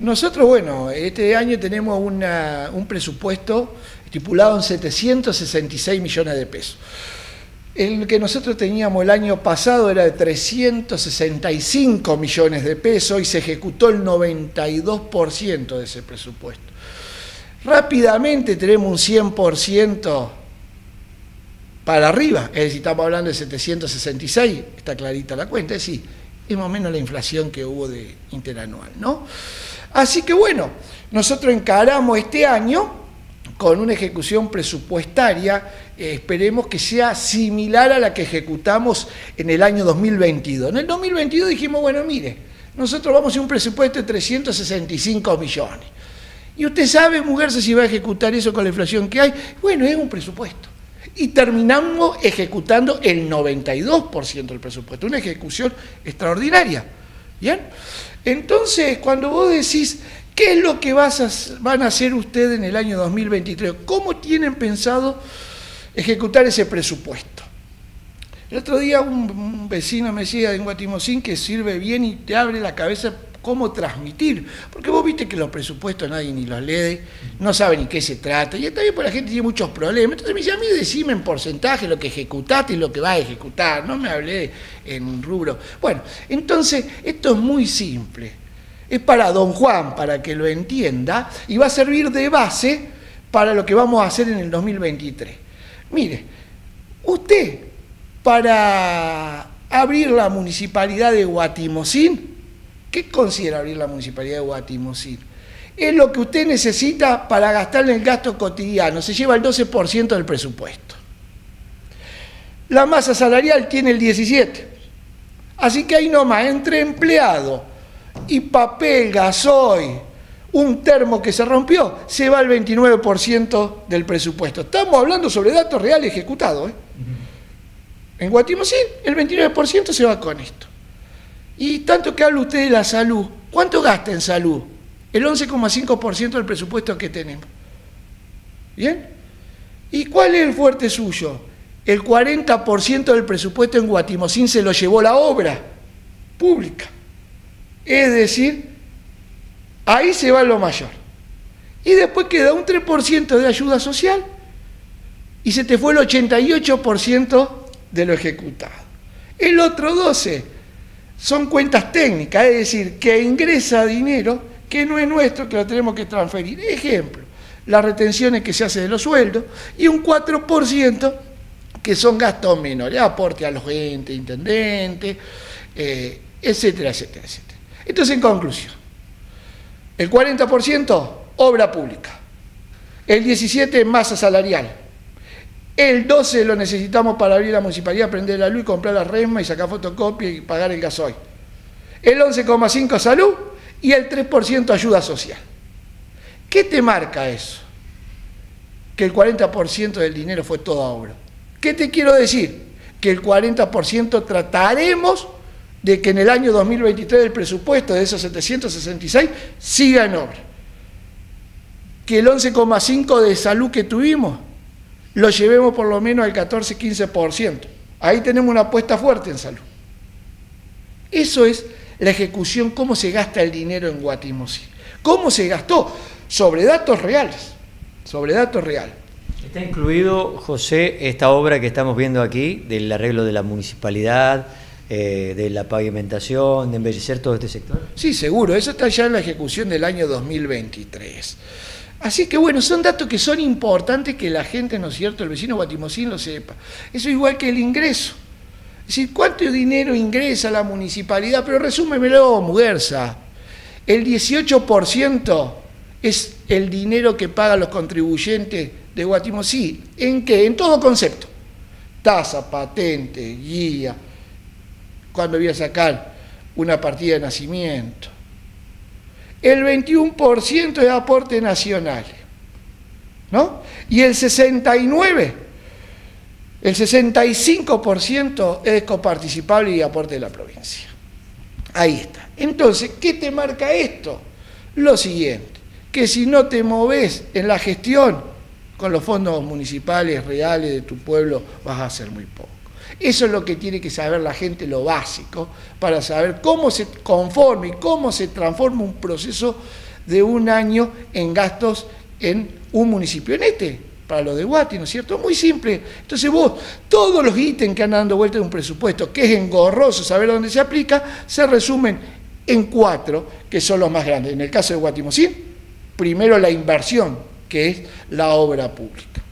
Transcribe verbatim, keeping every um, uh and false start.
Nosotros, bueno, este año tenemos una, un presupuesto estipulado en setecientos sesenta y seis millones de pesos. El que nosotros teníamos el año pasado era de trescientos sesenta y cinco millones de pesos y se ejecutó el noventa y dos por ciento de ese presupuesto. Rápidamente tenemos un cien por ciento para arriba, es decir, estamos hablando de setecientos sesenta y seis, está clarita la cuenta, es decir, es más o menos la inflación que hubo de interanual, ¿no? Así que bueno, nosotros encaramos este año con una ejecución presupuestaria, eh, esperemos que sea similar a la que ejecutamos en el año dos mil veintidós. En el dos mil veintidós dijimos, bueno, mire, nosotros vamos a hacer un presupuesto de trescientos sesenta y cinco millones. Y usted sabe, Mujerza, si va a ejecutar eso con la inflación que hay. Bueno, es un presupuesto. Y terminamos ejecutando el noventa y dos por ciento del presupuesto, una ejecución extraordinaria. ¿Bien? Entonces, cuando vos decís, ¿qué es lo que vas a, van a hacer ustedes en el año dos mil veintitrés? ¿Cómo tienen pensado ejecutar ese presupuesto? El otro día un, un vecino me decía en Guatimozín que sirve bien y te abre la cabeza cómo transmitir, porque vos viste que los presupuestos nadie ni los lee, no sabe ni qué se trata, y está bien porque la gente tiene muchos problemas. Entonces me dice, a mí decime en porcentaje lo que ejecutaste y lo que vas a ejecutar, no me hablé en rubro. Bueno, entonces esto es muy simple, es para don Juan, para que lo entienda, y va a servir de base para lo que vamos a hacer en el dos mil veintitrés. Mire, usted, para abrir la municipalidad de Guatimozín, ¿qué considera abrir la municipalidad de Guatimozín? Es lo que usted necesita para gastar en el gasto cotidiano, se lleva el doce por ciento del presupuesto. La masa salarial tiene el diecisiete por ciento. Así que ahí nomás, entre empleado y papel, gasoil, un termo que se rompió, se va el veintinueve por ciento del presupuesto. Estamos hablando sobre datos reales ejecutados, ¿eh? En Guatimozín, el veintinueve por ciento se va con esto. Y tanto que habla usted de la salud, ¿cuánto gasta en salud? El once coma cinco por ciento del presupuesto que tenemos. ¿Bien? ¿Y cuál es el fuerte suyo? El cuarenta por ciento del presupuesto en Guatimozín se lo llevó la obra pública. Es decir, ahí se va lo mayor. Y después queda un tres por ciento de ayuda social y se te fue el ochenta y ocho por ciento de lo ejecutado. El otro doce por ciento son cuentas técnicas, es decir, que ingresa dinero que no es nuestro, que lo tenemos que transferir. Ejemplo, las retenciones que se hacen de los sueldos y un cuatro por ciento que son gastos menores, aporte a los entes, intendentes, eh, etcétera, etcétera, etcétera. Entonces, en conclusión, el cuarenta por ciento obra pública, el diecisiete por ciento masa salarial, el doce por ciento lo necesitamos para abrir la municipalidad, prender la luz, comprar la resma y sacar fotocopia y pagar el gasoil. El once coma cinco por ciento salud y el tres por ciento ayuda social. ¿Qué te marca eso? Que el cuarenta por ciento del dinero fue toda obra. ¿Qué te quiero decir? Que el cuarenta por ciento trataremos de que en el año dos mil veintitrés el presupuesto de esos setecientos sesenta y seis siga en obra. Que el once coma cinco por ciento de salud que tuvimos lo llevemos por lo menos al catorce a quince por ciento. Ahí tenemos una apuesta fuerte en salud. Eso es la ejecución, cómo se gasta el dinero en Guatimozín. ¿Cómo se gastó? Sobre datos reales. Sobre datos reales. ¿Está incluido, José, esta obra que estamos viendo aquí, del arreglo de la municipalidad, eh, de la pavimentación, de embellecer todo este sector? Sí, seguro. Eso está ya en la ejecución del año dos mil veintitrés. Así que bueno, son datos que son importantes que la gente, ¿no es cierto?, el vecino Guatimozín lo sepa. Eso igual que el ingreso. Es decir, ¿cuánto dinero ingresa a la municipalidad? Pero resúmemelo, Muguerza. El dieciocho por ciento es el dinero que pagan los contribuyentes de Guatimozín. ¿En qué? En todo concepto. Tasa, patente, guía, cuando voy a sacar una partida de nacimiento. El veintiuno por ciento es aporte nacional, ¿no? Y el sesenta y nueve por ciento, el sesenta y cinco por ciento es coparticipable y aporte de la provincia. Ahí está. Entonces, ¿qué te marca esto? Lo siguiente, que si no te moves en la gestión con los fondos municipales reales de tu pueblo, vas a hacer muy poco. Eso es lo que tiene que saber la gente, lo básico, para saber cómo se conforma y cómo se transforma un proceso de un año en gastos en un municipio. En este, para lo de Guati, ¿no es cierto? Muy simple. Entonces vos, todos los ítems que andan dando vuelta de un presupuesto, que es engorroso saber dónde se aplica, se resumen en cuatro, que son los más grandes. En el caso de Guatimosín, primero la inversión, que es la obra pública.